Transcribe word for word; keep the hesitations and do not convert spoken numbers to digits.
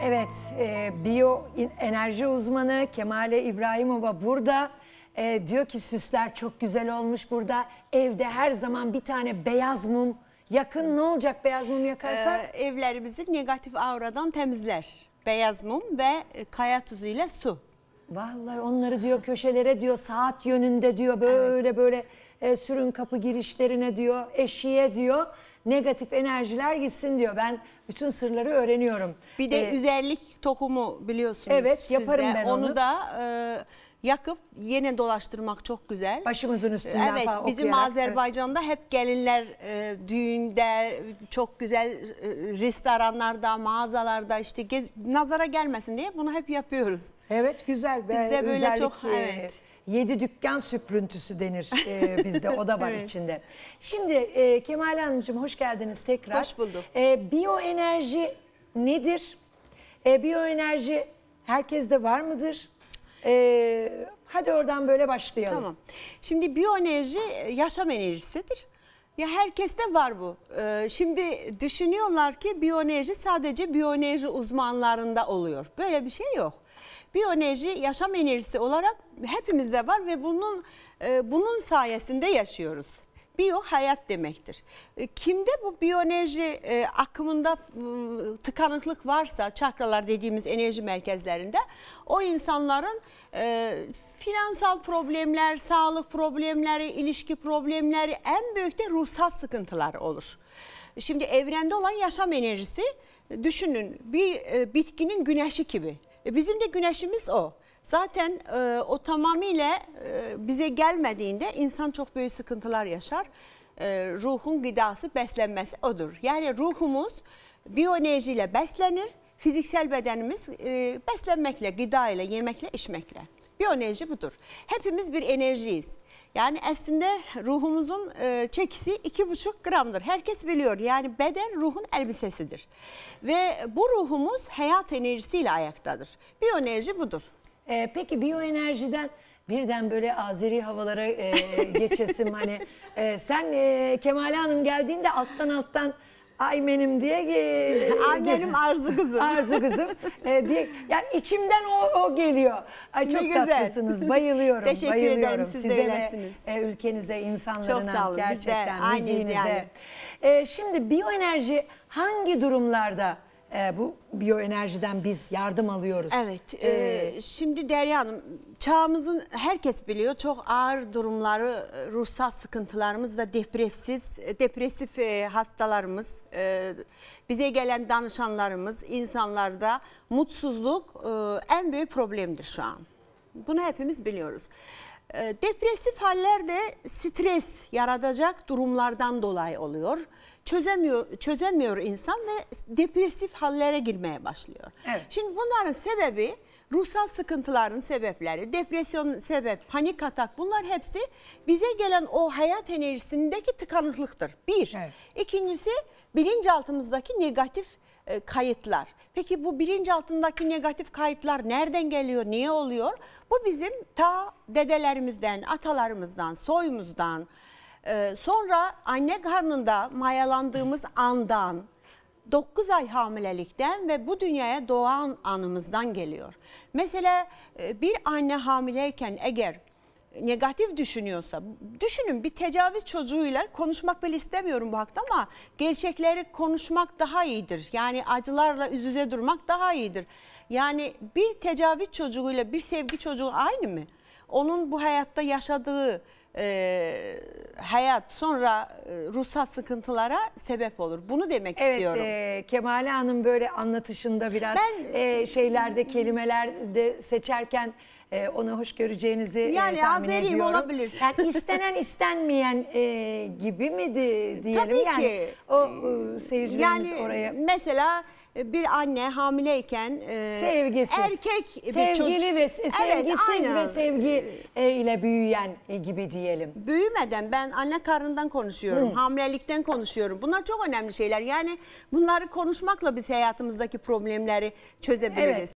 Evet, e, biyo enerji uzmanı Kemale İbrahimova burada. E, diyor ki süsler çok güzel olmuş burada. Evde her zaman bir tane beyaz mum yakın. Ne olacak beyaz mum yakarsak? Ee, evlerimizi negatif auradan temizler. Beyaz mum ve kaya tuzu ile su. Vallahi onları diyor köşelere diyor, saat yönünde diyor, böyle evet. böyle e, sürün kapı girişlerine diyor, eşiğe diyor, negatif enerjiler gitsin diyor. Ben bütün sırları öğreniyorum. Bir de ee, üzerlik tohumu biliyorsunuz. Evet, yaparım sizde. ben onu. Onu da e, yakıp yine dolaştırmak çok güzel. Başımızın üstünden evet, falan bizim okuyarak. Azerbaycan'da hep gelinler e, düğünde, çok güzel e, restoranlarda, mağazalarda işte gez, nazara gelmesin diye bunu hep yapıyoruz. Evet, güzel. Bizde böyle Özellik, çok evet. Yedi dükkan süprüntüsü denir e, bizde, o da var evet. içinde. Şimdi e, Kemale Hanımcığım hoş geldiniz tekrar. Hoş bulduk. E, biyoenerji nedir? E, biyoenerji herkeste var mıdır? E, hadi oradan böyle başlayalım. Tamam. Şimdi biyoenerji yaşam enerjisidir. Ya herkeste var bu. Ee, şimdi düşünüyorlar ki biyoenerji sadece biyoenerji uzmanlarında oluyor. Böyle bir şey yok. Biyoenerji yaşam enerjisi olarak hepimizde var ve bunun e, bunun sayesinde yaşıyoruz. Biyo hayat demektir. E, kimde bu biyoenerji e, akımında e, tıkanıklık varsa, çakralar dediğimiz enerji merkezlerinde, o insanların e, finansal problemler, sağlık problemleri, ilişki problemleri, en büyük de ruhsal sıkıntılar olur. Şimdi evrende olan yaşam enerjisi, düşünün bir e, bitkinin güneşi gibi. Bizim de güneşimiz o. Zaten e, o tamamıyla e, bize gelmediğinde insan çok büyük sıkıntılar yaşar. E, ruhun gıdası, beslenmesi odur. Yani ruhumuz biyoenerjiyle beslenir. Fiziksel bedenimiz e, beslenmekle, gıda ile, yemekle, içmekle. Biyoenerji budur. Hepimiz bir enerjiyiz. Yani aslında ruhumuzun e, çekisi iki buçuk gramdır. Herkes biliyor. Yani beden ruhun elbisesidir. Ve bu ruhumuz hayat enerjisiyle ayaktadır. Biyoenerji budur. Ee, peki biyoenerjiden birden böyle Azeri havalara e, geçesim hani e, sen e, Kemale Hanım geldiğinde alttan alttan Aymen'im diye e, Aymen'im Arzu kızım. Arzu kızım e, diye, yani içimden o, o geliyor. Ay çok tatlısınız. Bayılıyorum. Teşekkür bayılıyorum. ederim. Siz size de ve e, ülkenize, insanlarına çok sağ olun. gerçekten müziğinize. Yani. E, şimdi biyoenerji hangi durumlarda e, bu biyoenerjiden biz yardım alıyoruz? Evet. E, şimdi Derya Hanım, çağımızın herkes biliyor çok ağır durumları, ruhsal sıkıntılarımız ve depresif depresif e, hastalarımız, e, bize gelen danışanlarımız, insanlarda mutsuzluk e, en büyük problemdir şu an. Bunu hepimiz biliyoruz. E, depresif haller de stres yaratacak durumlardan dolayı oluyor. Çözemiyor, çözemiyor insan ve depresif hallere girmeye başlıyor. Evet. Şimdi bunların sebebi, ruhsal sıkıntıların sebepleri, depresyon sebep, panik atak, bunlar hepsi bize gelen o hayat enerjisindeki tıkanıklıktır. Bir. Evet. İkincisi bilinçaltımızdaki negatif e, kayıtlar. Peki bu bilinçaltındaki negatif kayıtlar nereden geliyor, niye oluyor? Bu bizim ta dedelerimizden, atalarımızdan, soyumuzdan, e, sonra anne karnında mayalandığımız andan, dokuz ay hamilelikten ve bu dünyaya doğan anımızdan geliyor. Mesela bir anne hamileyken eğer negatif düşünüyorsa, düşünün bir tecavüz çocuğuyla konuşmak bile istemiyorum bu hakta ama gerçekleri konuşmak daha iyidir. Yani acılarla yüz yüze durmak daha iyidir. Yani bir tecavüz çocuğuyla bir sevgi çocuğu aynı mı? Onun bu hayatta yaşadığı e, hayat sonra e, ruhsal sıkıntılara sebep olur. Bunu demek evet, istiyorum. Evet, e, Kemale Hanım böyle anlatışında biraz ben, e, şeylerde, kelimelerde seçerken e, onu hoş göreceğinizi yani e, tahmin Azeriyim ediyorum. olabilir. Yani istenen istenmeyen e, gibi mi de, diyelim? Tabii yani, ki. O e, seyircilerimiz yani, oraya. Mesela bir anne hamileyken e, sevgisiz, erkek bir sevgili çocuk, ve sevgisiz evet, ve sevgi e, ile büyüyen e, gibi diyelim. Büyümeden, ben anne karnından konuşuyorum, hmm. hamilelikten konuşuyorum. Bunlar çok önemli şeyler. Yani bunları konuşmakla biz hayatımızdaki problemleri çözebiliriz. Evet.